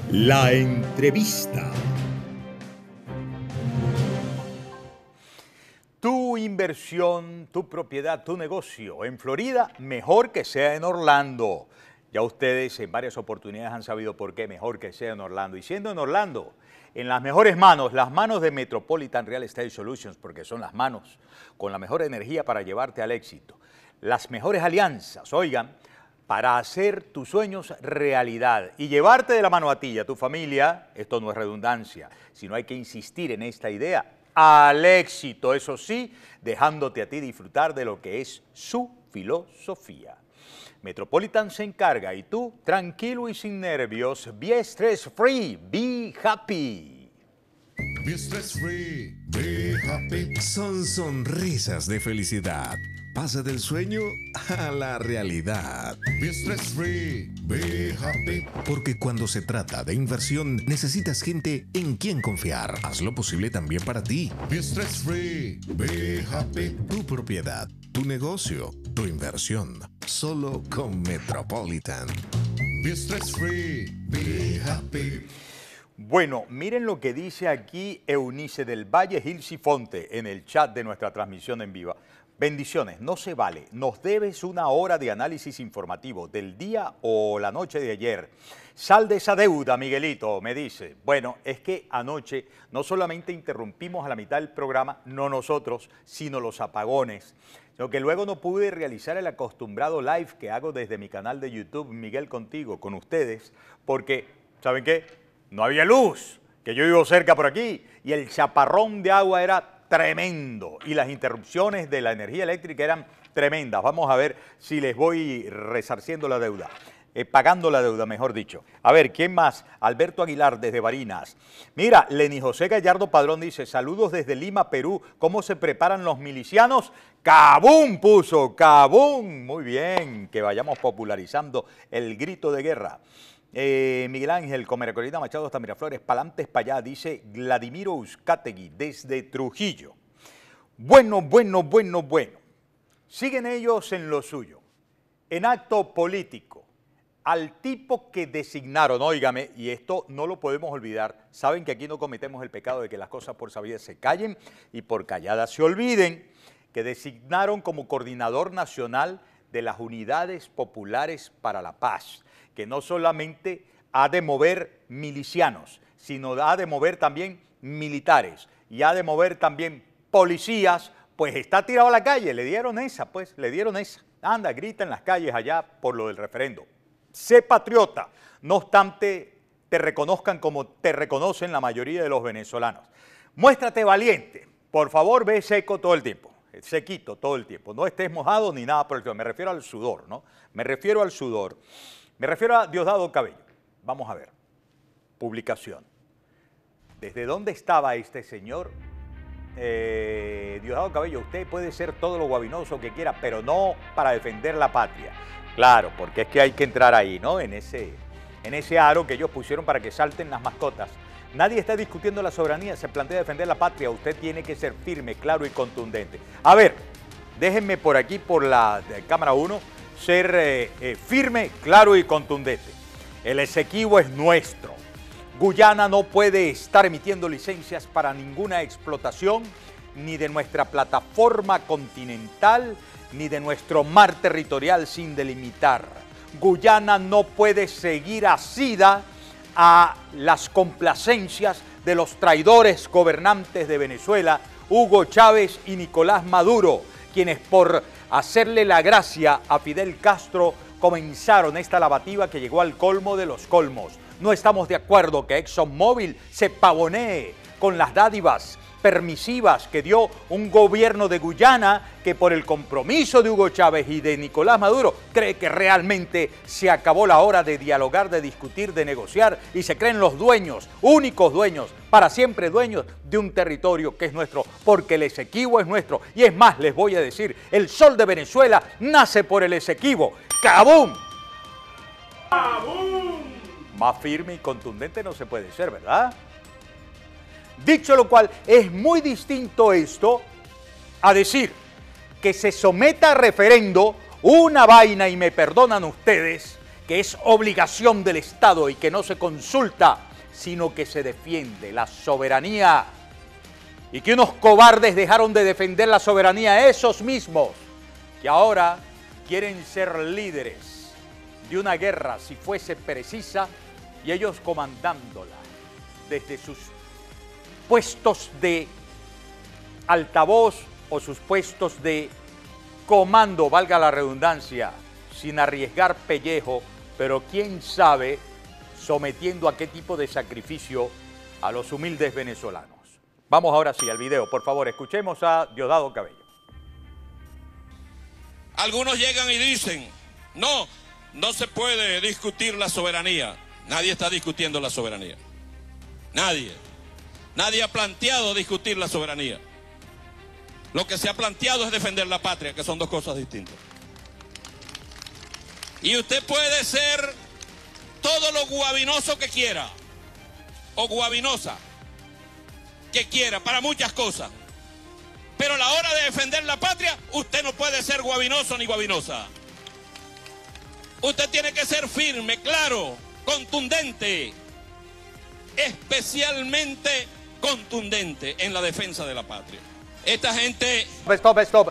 La entrevista. Tu inversión, tu propiedad, tu negocio en Florida, mejor que sea en Orlando. Ya ustedes en varias oportunidades han sabido por qué mejor que sea en Orlando. Y siendo en Orlando, en las mejores manos, las manos de Metropolitan Real Estate Solutions, porque son las manos con la mejor energía para llevarte al éxito. Las mejores alianzas, oigan, para hacer tus sueños realidad y llevarte de la mano a ti y a tu familia, esto no es redundancia, sino hay que insistir en esta idea, al éxito, eso sí, dejándote a ti disfrutar de lo que es su filosofía. Metropolitan se encarga y tú, tranquilo y sin nervios, be stress free, be happy. Be stress free, be happy. Son sonrisas de felicidad. Pasa del sueño a la realidad. Be stress free, be happy. Porque cuando se trata de inversión, necesitas gente en quien confiar. Haz lo posible también para ti. Be stress free, be happy. Tu propiedad, tu negocio, tu inversión. Solo con Metropolitan. Be stress free, be happy. Bueno, miren lo que dice aquí Eunice del Valle Gil Sifonte en el chat de nuestra transmisión en vivo. Bendiciones, no se vale. Nos debes una hora de análisis informativo del día o la noche de ayer. Sal de esa deuda, Miguelito, me dice. Bueno, es que anoche no solamente interrumpimos a la mitad del programa, no nosotros, sino los apagones. Sino que luego no pude realizar el acostumbrado live que hago desde mi canal de YouTube, Miguel Contigo, con ustedes, porque, ¿saben qué? No había luz, que yo vivo cerca por aquí, y el chaparrón de agua era tremendo y las interrupciones de la energía eléctrica eran tremendas. Vamos a ver si les voy resarciendo la deuda, pagando la deuda, mejor dicho. A ver, ¿quién más? Alberto Aguilar desde Barinas. Mira, Lenny José Gallardo Padrón dice, saludos desde Lima, Perú. ¿Cómo se preparan los milicianos? ¡Cabum! Puso, ¡cabum! Muy bien, que vayamos popularizando el grito de guerra. Miguel Ángel, Comeracolina Machado hasta Miraflores, pa'lantes para allá, dice Vladimiro Uzcategui, desde Trujillo. Bueno. Siguen ellos en lo suyo, en acto político, al tipo que designaron, óigame, y esto no lo podemos olvidar, saben que aquí no cometemos el pecado de que las cosas por sabidas se callen y por calladas se olviden, que designaron como coordinador nacional de las Unidades Populares para la Paz, que no solamente ha de mover milicianos, sino ha de mover también militares y ha de mover también policías, pues está tirado a la calle, le dieron esa. Anda, grita en las calles allá por lo del referendo. Sé patriota, no obstante te reconozcan como te reconocen la mayoría de los venezolanos. Muéstrate valiente, por favor, ve seco todo el tiempo. Sequito todo el tiempo, no estés mojado ni nada por el estilo, me refiero al sudor, ¿no? Me refiero a Diosdado Cabello. Vamos a ver, publicación. ¿Desde dónde estaba este señor? Diosdado Cabello, usted puede ser todo lo guabinoso que quiera, pero no para defender la patria. Claro, porque es que hay que entrar ahí, ¿no? En ese aro que ellos pusieron para que salten las mascotas. Nadie está discutiendo la soberanía, se plantea defender la patria. Usted tiene que ser firme, claro y contundente. A ver, déjenme por aquí, por la cámara 1, ser firme, claro y contundente. El Esequibo es nuestro. Guyana no puede estar emitiendo licencias para ninguna explotación, ni de nuestra plataforma continental, ni de nuestro mar territorial sin delimitar. Guyana no puede seguir asida a las complacencias de los traidores gobernantes de Venezuela, Hugo Chávez y Nicolás Maduro, quienes por hacerle la gracia a Fidel Castro comenzaron esta lavativa que llegó al colmo de los colmos. No estamos de acuerdo que ExxonMobil se pavonee con las dádivas permisivas que dio un gobierno de Guyana que por el compromiso de Hugo Chávez y de Nicolás Maduro cree que realmente se acabó la hora de dialogar, de discutir, de negociar y se creen los dueños, únicos dueños, para siempre dueños de un territorio que es nuestro, porque el Esequibo es nuestro. Y es más, les voy a decir, el sol de Venezuela nace por el Esequibo. ¡Cabum! ¡Cabum! Más firme y contundente no se puede ser, ¿verdad? Dicho lo cual, es muy distinto esto a decir que se someta a referendo una vaina, y me perdonan ustedes, que es obligación del Estado y que no se consulta, sino que se defiende la soberanía. Y que unos cobardes dejaron de defender la soberanía, esos mismos, que ahora quieren ser líderes de una guerra si fuese precisa, y ellos comandándola desde sus puestos de altavoz o sus puestos de comando, valga la redundancia, sin arriesgar pellejo, pero quién sabe, sometiendo a qué tipo de sacrificio a los humildes venezolanos. Vamos ahora sí al video, por favor, escuchemos a Diosdado Cabello. Algunos llegan y dicen, no se puede discutir la soberanía. Nadie está discutiendo la soberanía. Nadie ha planteado discutir la soberanía. Lo que se ha planteado es defender la patria, que son dos cosas distintas. Y usted puede ser todo lo guabinoso que quiera, o guabinosa que quiera, para muchas cosas. Pero a la hora de defender la patria, usted no puede ser guabinoso ni guabinosa. Usted tiene que ser firme, claro, contundente, especialmente contundente en la defensa de la patria. Esta gente... Stop.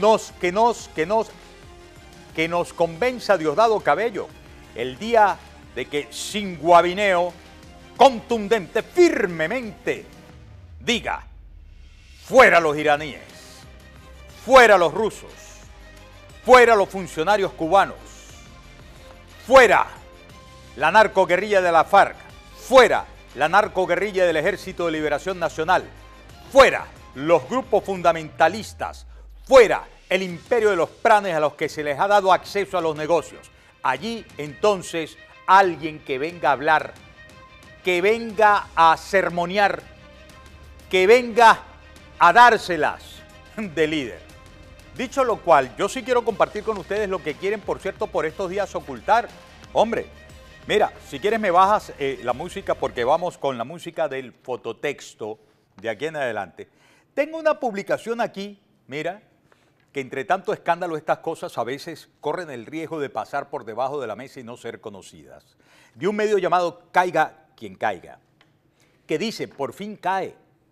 Que nos convenza Diosdado Cabello el día de que sin guabineo, contundente, firmemente, diga, fuera los iraníes, fuera los rusos, fuera los funcionarios cubanos, fuera la narcoguerrilla de la FARC, fuera la narcoguerrilla del Ejército de Liberación Nacional, fuera los grupos fundamentalistas, fuera el imperio de los pranes a los que se les ha dado acceso a los negocios. Allí entonces alguien que venga a hablar, que venga a sermonear, que venga a dárselas de líder. Dicho lo cual, yo sí quiero compartir con ustedes lo que quieren, por cierto, por estos días ocultar. Hombre, mira, si quieres me bajas la música porque vamos con la música del fototexto de aquí en adelante. Tengo una publicación aquí, mira, que entre tanto escándalo estas cosas a veces corren el riesgo de pasar por debajo de la mesa y no ser conocidas. De un medio llamado Caiga Quien Caiga, que dice, por fin cae.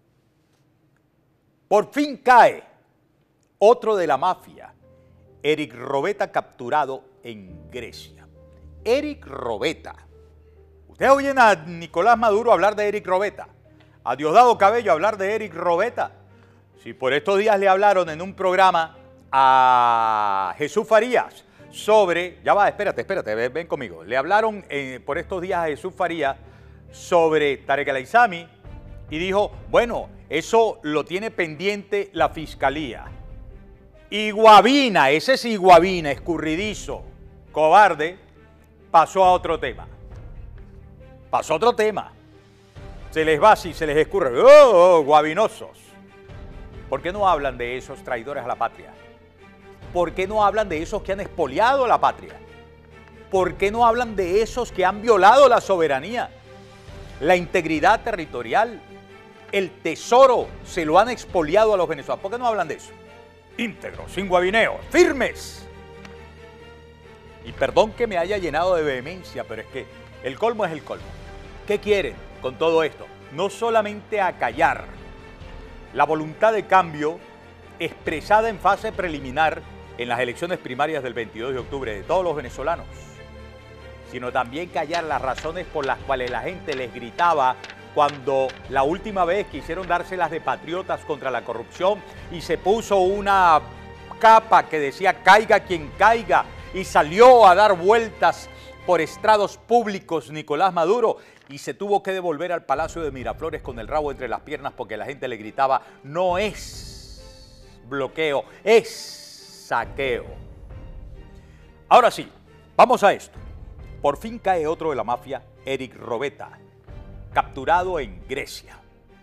Por fin cae otro de la mafia, Eric Robeta, capturado en Grecia. Eric Robeta. Ustedes oyen a Nicolás Maduro hablar de Eric Robeta, a Diosdado Cabello hablar de Eric Robeta. Si por estos días le hablaron en un programa a Jesús Farías sobre, ya va, espérate, ven conmigo. Le hablaron por estos días a Jesús Farías sobre Tarek El Aissami y dijo, bueno, eso lo tiene pendiente la Fiscalía. Iguavina, ese sí Iguavina, escurridizo, cobarde, pasó a otro tema. Pasó a otro tema. Se les va así, se les escurre. ¡Oh, guavinosos! ¿Por qué no hablan de esos traidores a la patria? ¿Por qué no hablan de esos que han expoliado la patria? ¿Por qué no hablan de esos que han violado la soberanía, la integridad territorial, el tesoro, se lo han expoliado a los venezolanos? ¿Por qué no hablan de eso? Íntegros, sin guabineo, firmes. Y perdón que me haya llenado de vehemencia, pero es que el colmo es el colmo. ¿Qué quieren con todo esto? No solamente acallar la voluntad de cambio expresada en fase preliminar en las elecciones primarias del 22 de octubre de todos los venezolanos, sino también callar las razones por las cuales la gente les gritaba cuando la última vez quisieron dárselas de patriotas contra la corrupción y se puso una capa que decía caiga quien caiga y salió a dar vueltas por estrados públicos Nicolás Maduro y se tuvo que devolver al Palacio de Miraflores con el rabo entre las piernas porque la gente le gritaba, no es bloqueo, es saqueo. Ahora sí, vamos a esto. Por fin cae otro de la mafia, Eric Robeta, capturado en Grecia.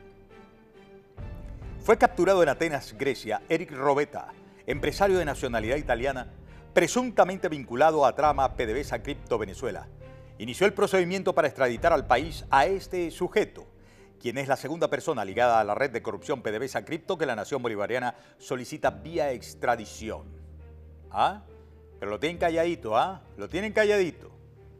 Fue capturado en Atenas, Grecia, Eric Robeta, empresario de nacionalidad italiana, presuntamente vinculado a trama PDVSA Cripto Venezuela. Inició el procedimiento para extraditar al país a este sujeto, quien es la segunda persona ligada a la red de corrupción PDVSA Cripto que la nación bolivariana solicita vía extradición. ¿Ah? Pero lo tienen calladito, ¿ah? Lo tienen calladito.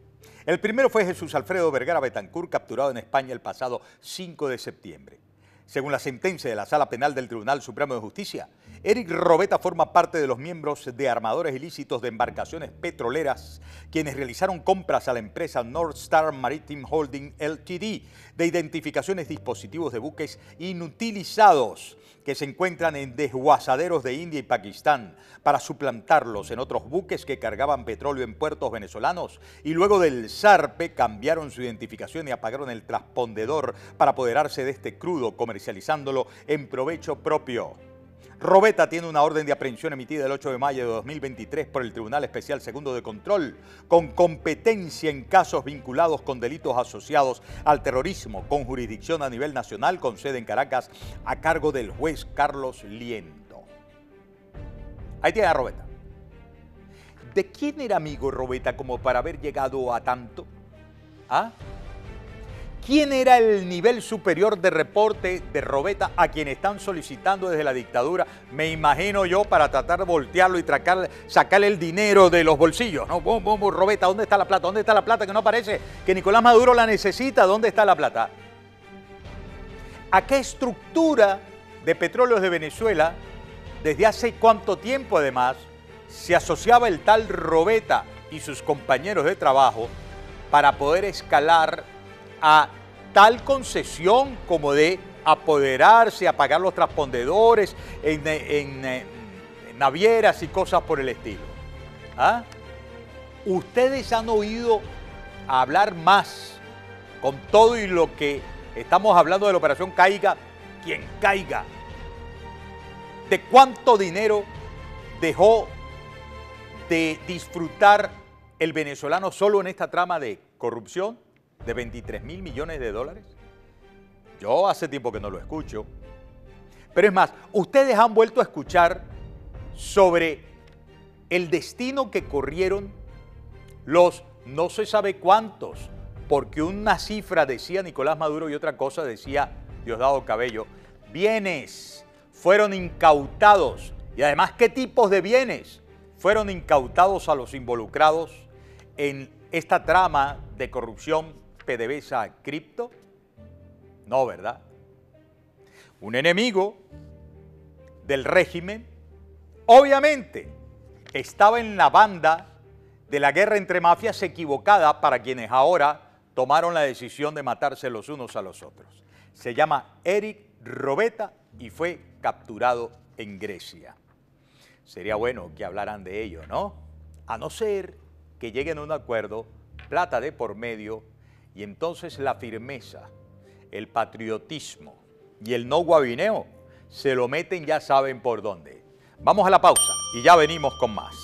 El primero fue Jesús Alfredo Vergara Betancur, capturado en España el pasado 5 de septiembre. Según la sentencia de la Sala Penal del Tribunal Supremo de Justicia, Eric Robeta forma parte de los miembros de armadores ilícitos de embarcaciones petroleras, quienes realizaron compras a la empresa North Star Maritime Holding Ltd. de identificaciones dispositivos de buques inutilizados que se encuentran en desguazaderos de India y Pakistán para suplantarlos en otros buques que cargaban petróleo en puertos venezolanos y luego del zarpe cambiaron su identificación y apagaron el transpondedor para apoderarse de este crudo, comercializándolo en provecho propio. Robeta tiene una orden de aprehensión emitida el 8 de mayo de 2023 por el Tribunal Especial Segundo de Control, con competencia en casos vinculados con delitos asociados al terrorismo, con jurisdicción a nivel nacional, con sede en Caracas, a cargo del juez Carlos Liendo. Ahí tiene a Robeta. ¿De quién era amigo Robeta como para haber llegado a tanto? ¿Ah? ¿Quién era el nivel superior de reporte de Robeta a quien están solicitando desde la dictadura? Me imagino yo, para tratar de voltearlo y sacarle el dinero de los bolsillos. No, Robeta, ¿dónde está la plata? ¿Dónde está la plata? Que no parece que Nicolás Maduro la necesita. ¿Dónde está la plata? ¿A qué estructura de Petróleos de Venezuela, desde hace cuánto tiempo además, se asociaba el tal Robeta y sus compañeros de trabajo para poder escalar a tal concesión como de apoderarse, apagar los transpondedores en navieras y cosas por el estilo? ¿Ah? Ustedes han oído hablar más, con todo y lo que estamos hablando de la operación Caiga, quien caiga, de cuánto dinero dejó de disfrutar el venezolano solo en esta trama de corrupción de 23.000 millones de dólares. Yo hace tiempo que no lo escucho. Pero es más, ustedes han vuelto a escuchar sobre el destino que corrieron los no se sabe cuántos, porque una cifra decía Nicolás Maduro y otra cosa decía Diosdado Cabello. Bienes fueron incautados. Y además, ¿qué tipos de bienes fueron incautados a los involucrados en esta trama de corrupción PDVSA Cripto? No, ¿verdad? Un enemigo del régimen, obviamente, estaba en la banda de la guerra entre mafias equivocada para quienes ahora tomaron la decisión de matarse los unos a los otros. Se llama Eric Robeta y fue capturado en Grecia. Sería bueno que hablaran de ello, ¿no? A no ser que lleguen a un acuerdo, plata de por medio, y entonces la firmeza, el patriotismo y el no guabineo se lo meten ya saben por dónde. Vamos a la pausa y ya venimos con más.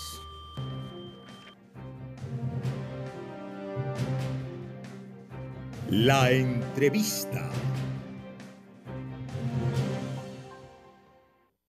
La entrevista.